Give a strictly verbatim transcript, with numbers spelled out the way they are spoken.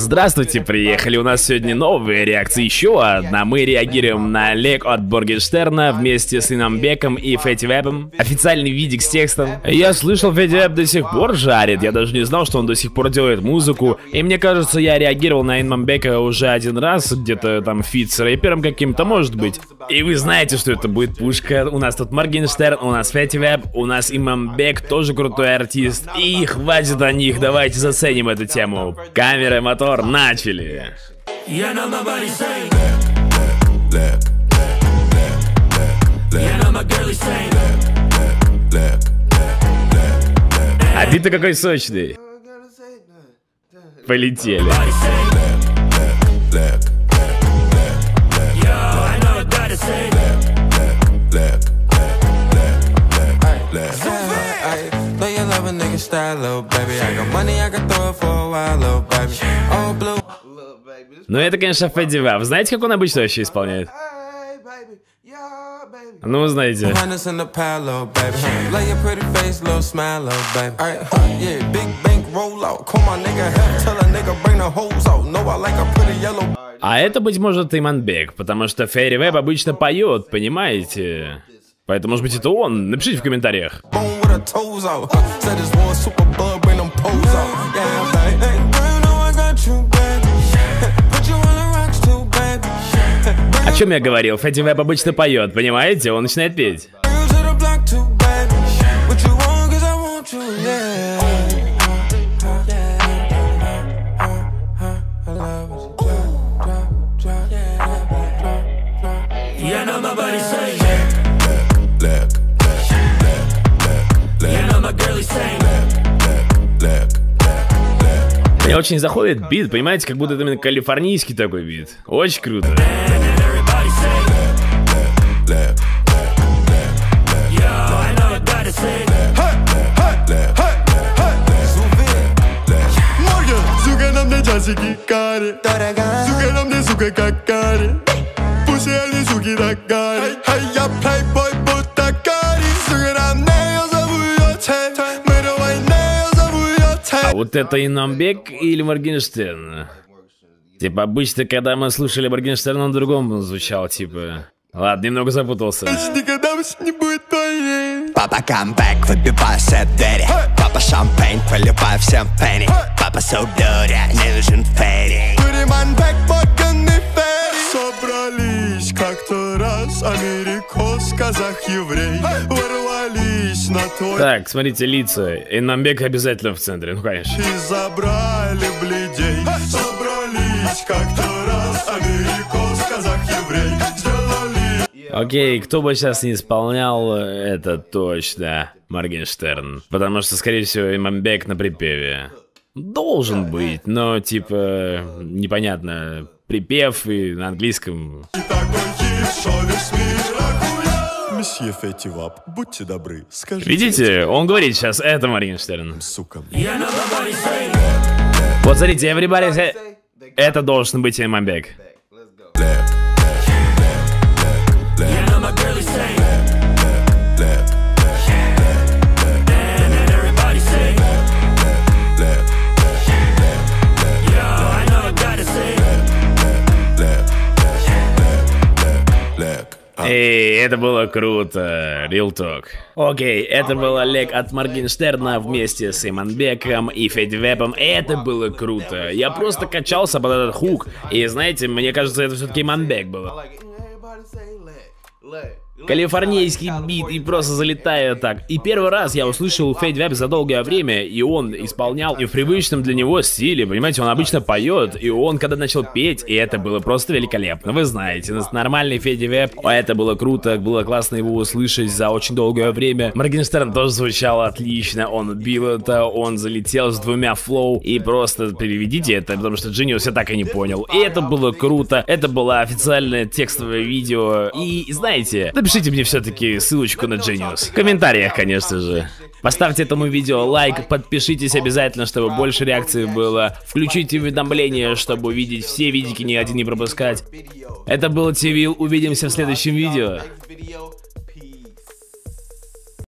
Здравствуйте, приехали. У нас сегодня новые реакции. Еще одна. Мы реагируем на Leg от Моргенштерна вместе с Инамбеком и Фэтти Вэбом. Официальный видик с текстом. Я слышал, Фэтти Вэб до сих пор жарит. Я даже не знал, что он до сих пор делает музыку. И мне кажется, я реагировал на Инамбека уже один раз, где-то там фит с рэпером каким-то, может быть. И вы знаете, что это будет пушка. У нас тут Моргенштерн, у нас Фэтти Вэб, у нас Инамбек, тоже крутой артист. И хватит о них, давайте заценим эту тему. Камера, мотор, начали. А бит-то какой сочный. Полетели. Ну это, конечно, Фэтти Вэб. Знаете, как он обычно вообще исполняет? Ну, вы знаете. А это, быть может, Инамбек, потому что Фэтти Вэб обычно поет, понимаете? Поэтому, может быть, это он? Напишите в комментариях. О чем я говорил? Фэтти Вэб обычно поет, понимаете? Он начинает петь. Мне очень заходит бит, понимаете, как будто это именно калифорнийский такой бит. Очень круто. А вот это Инамбек или Моргенштерн? Типа обычно, когда мы слушали Моргенштерна, он другом звучал, типа... Ладно, немного запутался. Папа камбэк, выбивай все двери. Папа шампейн, поливай всем фенни. Папа судоря, не нужен ферри. Собрались как-то раз америкос, казах, еврей. Ворвались на твой... Так, смотрите, лица. Инамбек обязательно в центре, ну конечно. И забрали бледей. Собрались как-то раз америкос, казах, еврей. Окей, кто бы сейчас не исполнял, это точно Моргенштерн. Потому что, скорее всего, Инамбек на припеве. Должен быть, но типа непонятно. Припев и на английском. Месье Фэтти Вэб, будьте добры, скажите. Видите, он говорит сейчас, это Моргенштерн. Сука. Вот смотрите, everybody say... Это должен быть Инамбек. Эй, это было круто, real talk. Окей, это был Олег от Моргенштерна вместе с Инамбеком и Фэтти Вэбом. Это было круто. Я просто качался под этот хук. И знаете, мне кажется, это все-таки Инамбек было. Калифорнийский бит и просто залетаю так. И первый раз я услышал Фэтти Вэб за долгое время, и он исполнял и в привычном для него стиле, понимаете, он обычно поет, и он когда начал петь, и это было просто великолепно. Вы знаете, нормальный Фэтти Вэб, это было круто, было классно его услышать за очень долгое время. Моргенштерн тоже звучал отлично, он бил это, он залетел с двумя флоу, и просто переведите это, потому что Genius я так и не понял. И это было круто, это было официальное текстовое видео, и знаете, напишите мне все-таки ссылочку на Genius. В комментариях, конечно же. Поставьте этому видео лайк, подпишитесь обязательно, чтобы больше реакций было. Включите уведомления, чтобы увидеть все видики, ни один не пропускать. Это был Тивил, увидимся в следующем видео.